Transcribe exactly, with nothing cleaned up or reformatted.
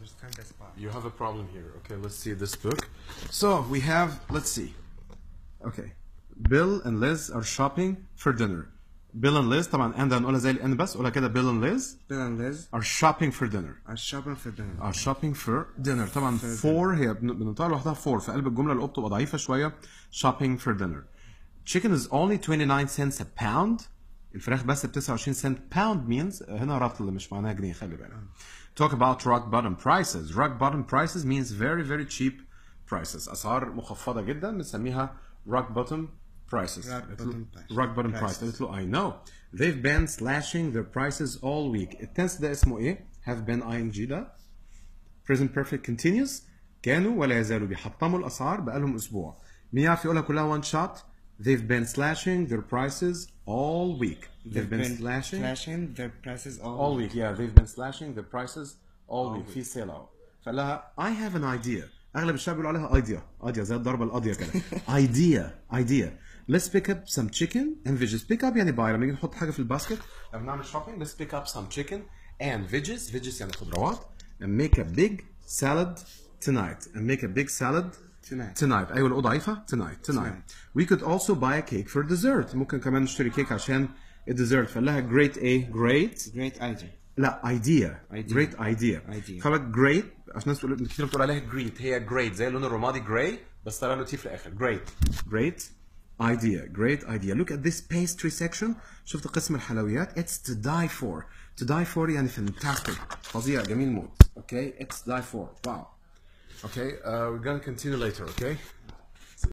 There's kind of spot. You have a problem here. Okay, let's see this book. So we have, let's see. Okay. Bill and Liz are shopping for dinner. Bill and Liz طبعا and هنقولها زي الان بس قولها كده. Bill and Liz Bill and Liz are shopping for dinner. are shopping for dinner. are shopping for dinner. طبعا for هي بننطقها لوحدها for في قلب الجملة الأو بتبقى ضعيفة شوية. shopping for dinner. Chicken is only twenty-nine cents a pound. الفراخ بس ب تسعة وعشرين سنت. pound means هنا رطل مش معناها جنيه خلي بالك. Talk about rock bottom prices. Rock bottom prices means very very cheap prices. أسعار مخفضة جدا بنسميها rock bottom prices. Rock bottom prices. rock bottom prices. قلت له I know. They've been slashing their prices all week. التنس ده اسمه ايه؟ have been ing ده. present perfect continuous. كانوا ولا يزالوا بيحطموا الأسعار بقالهم أسبوع. مين يعرف يقولها كلها one shot؟ They've been slashing their prices all week. They've, They've been, been slashing slashing their prices all, all week. Yeah, they've been slashing their prices all, all week. في سيل اهو. فقال لها I have an idea. أغلب الشعب بيقولوا عليها idea. idea زي الضربة القاضية كده. idea. idea. Let's pick up some chicken and veggies. Pick up يعني باي. لما نيجي نحط حاجة في الباسكت لما نعمل shopping let's pick up some chicken and veggies. veggies يعني خضروات. And make a big salad tonight. And make a big salad Tonight. tonight. أيوة الأو ضعيفة. tonight. tonight. Tonight. We could also buy a cake for dessert. ممكن كمان نشتري كيك عشان الديزرت. فقال لها great a great. Great idea. لا idea. idea. great idea. idea. خلك great عشان الناس بتقول كتير بتقول عليها great. هي great زي اللون الرمادي gray بس طلع له تي في الآخر. great. great idea. great idea. Look at this pastry section. شفت قسم الحلويات. It's to die for. To die for يعني fantastic. فظيع جميل موت. Okay. It's die for. Wow. Okay. Uh, we're gonna continue later. Okay.